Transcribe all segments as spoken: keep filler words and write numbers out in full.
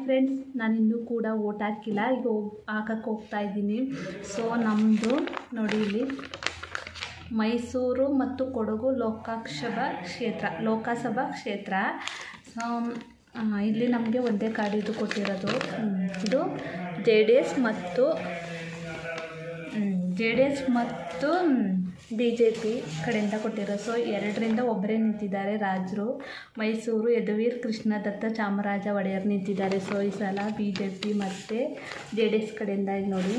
Friends, ನಾನು ಇನ್ನೂ ಕೂಡ ಓಟ್ ಹಾಕಿಲ್ಲ. ಈಗ ಹೋಗಿ ಹಾಕಕ್ಕೆ ಹೋಗ್ತಾ ಇದ್ದೀನಿ. ಸೊ ನಮ್ಮದು ನೋಡಿ, ಇಲ್ಲಿ ಮೈಸೂರು ಮತ್ತು ಕೊಡಗು ಲೋಕಸಭಾ ಕ್ಷೇತ್ರ ಲೋಕಸಭಾ ಕ್ಷೇತ್ರ ಸೊ ಇಲ್ಲಿ ನಮಗೆ ಒಂದೇ ಕಾರ್ಡಿದು ಕೊಟ್ಟಿರೋದು. ಇದು ಜೆ ಡಿ ಎಸ್ ಮತ್ತು ಜೆ ಡಿ ಎಸ್ ಮತ್ತು ಬಿ ಜೆ ಪಿ ಕಡೆಯಿಂದ ಕೊಟ್ಟಿರೋ. ಸೊ ಎರಡರಿಂದ ಒಬ್ಬರೇ ನಿಂತಿದ್ದಾರೆ ರಾಜರು. ಮೈಸೂರು ಯದುವೀರ್ ಕೃಷ್ಣದತ್ತ ಚಾಮರಾಜ ಒಡೆಯರ್ ನಿಂತಿದ್ದಾರೆ. ಸೊ ಈ ಸಲ ಬಿ ಜೆ ಪಿ ಮತ್ತು ಜೆ ಡಿ ಎಸ್ ಕಡೆಯಿಂದ ಈಗ ನೋಡಿ,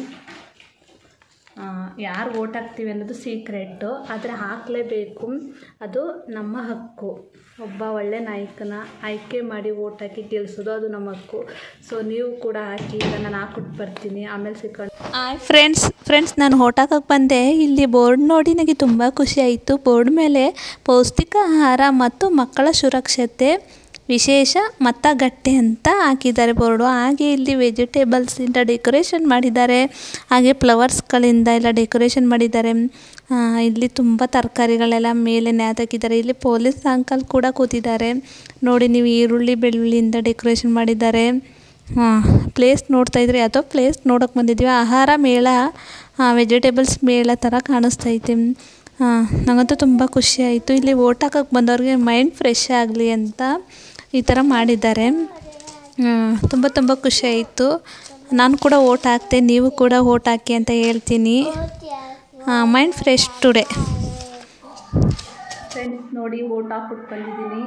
ಯಾರು ಓಟ್ ಹಾಕ್ತೀವಿ ಅನ್ನೋದು ಸೀಕ್ರೆಟ್ಟು, ಆದರೆ ಹಾಕಲೇಬೇಕು, ಅದು ನಮ್ಮ ಹಕ್ಕು. ಒಬ್ಬ ಒಳ್ಳೆ ನಾಯಕನ ಆಯ್ಕೆ ಮಾಡಿ ಓಟ್ ಹಾಕಿ ಗೆಲ್ಲಿಸೋದು ಅದು ನಮ್ಮ ಹಕ್ಕು. ಸೊ ನೀವು ಕೂಡ ಹಾಕಿ. ಈಗ ನಾನು ಹಾಕ್ಬಿಟ್ಟು ಬರ್ತೀನಿ, ಆಮೇಲೆ ಸಿಕ್ಕೊಂಡು. ಹಾಯ್ ಫ್ರೆಂಡ್ಸ್ ಫ್ರೆಂಡ್ಸ್ ನಾನು ಓಟ್ ಹಾಕಕ್ಕೆ ಬಂದೆ. ಇಲ್ಲಿ ಬೋರ್ಡ್ ನೋಡಿ ನನಗೆ ತುಂಬ ಖುಷಿ ಆಯಿತು. ಬೋರ್ಡ್ ಮೇಲೆ ಪೌಷ್ಟಿಕ ಆಹಾರ ಮತ್ತು ಮಕ್ಕಳ ಸುರಕ್ಷತೆ ವಿಶೇಷ ಮತಗಟ್ಟೆ ಅಂತ ಹಾಕಿದ್ದಾರೆ ಬೋರ್ಡು. ಹಾಗೆ ಇಲ್ಲಿ ವೆಜಿಟೇಬಲ್ಸಿಂದ ಡೆಕೋರೇಷನ್ ಮಾಡಿದ್ದಾರೆ. ಹಾಗೆ ಫ್ಲವರ್ಸ್ಗಳಿಂದ ಎಲ್ಲ ಡೆಕೋರೇಷನ್ ಮಾಡಿದ್ದಾರೆ. ಇಲ್ಲಿ ತುಂಬ ತರಕಾರಿಗಳೆಲ್ಲ ಮೇಲೆ ನೇತಾಕಿದ್ದಾರೆ. ಇಲ್ಲಿ ಪೊಲೀಸ್ ಅಂಕಲ್ ಕೂಡ ಕೂತಿದ್ದಾರೆ ನೋಡಿ. ನೀವು ಈರುಳ್ಳಿ ಬೆಳ್ಳುಳ್ಳಿಯಿಂದ ಡೆಕೋರೇಷನ್ ಮಾಡಿದ್ದಾರೆ. ಪ್ಲೇಸ್ ನೋಡ್ತಾ ಇದ್ರೆ ಯಾವುದೋ ಪ್ಲೇಸ್ ನೋಡೋಕೆ ಬಂದಿದ್ದೀವಿ. ಆಹಾರ ಮೇಳ, ವೆಜಿಟೇಬಲ್ಸ್ ಮೇಳ ಥರ ಕಾಣಿಸ್ತೈತೆ. ನನಗಂತೂ ತುಂಬ ಖುಷಿ ಆಯಿತು. ಇಲ್ಲಿ ಓಟ್ ಹಾಕಕ್ಕೆ ಬಂದವ್ರಿಗೆ ಮೈಂಡ್ ಫ್ರೆಶ್ ಆಗಲಿ ಅಂತ ಈ ಥರ ಮಾಡಿದ್ದಾರೆ. ತುಂಬ ತುಂಬ ಖುಷಿ ಆಯಿತು. ನಾನು ಕೂಡ ಓಟ್ ಹಾಕ್ತೆ, ನೀವು ಕೂಡ ಓಟ್ ಹಾಕಿ ಅಂತ ಹೇಳ್ತೀನಿ. Mind fresh today. ಫ್ರೆಂಡ್ಸ್ ನೋಡಿ, ಓಟ್ ಹಾಕ್ಬಿಟ್ಟು ಬಂದಿದ್ದೀನಿ.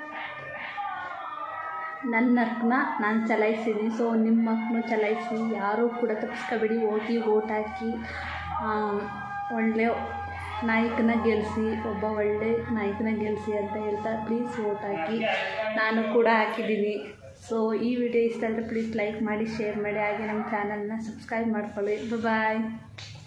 ನನ್ನ ಹಕ್ಕನ್ನ ನಾನು ಚಲಾಯಿಸಿದ್ದೀನಿ. ಸೊ ನಿಮ್ಮ ಹಕ್ಕನ್ನು ಚಲಾಯಿಸಿ. ಯಾರೂ ಕೂಡ ತಪ್ಪಿಸ್ಕೊಬೇಡಿ. ಹೋಗಿ ಓಟ್ ಹಾಕಿ, ಒಳ್ಳೆ ನಾಯಕನ ಗೆಲ್ಲಿಸಿ, ಒಬ್ಬ ಒಳ್ಳೆ ನಾಯಕನ ಗೆಲ್ಲಿಸಿ ಅಂತ ಹೇಳ್ತಾ ಪ್ಲೀಸ್ ಓಟ್ ಹಾಕಿ. ನಾನು ಕೂಡ ಹಾಕಿದ್ದೀನಿ. ಸೊ ಈ ವಿಡಿಯೋ ಇಷ್ಟ ಆದರೆ ಪ್ಲೀಸ್ ಲೈಕ್ ಮಾಡಿ, ಶೇರ್ ಮಾಡಿ. ಹಾಗೆ ನಮ್ಮ ಚಾನಲ್ನ ಸಬ್ಸ್ಕ್ರೈಬ್ ಮಾಡ್ಕೊಳ್ಳಿ. ಬಾಯ್.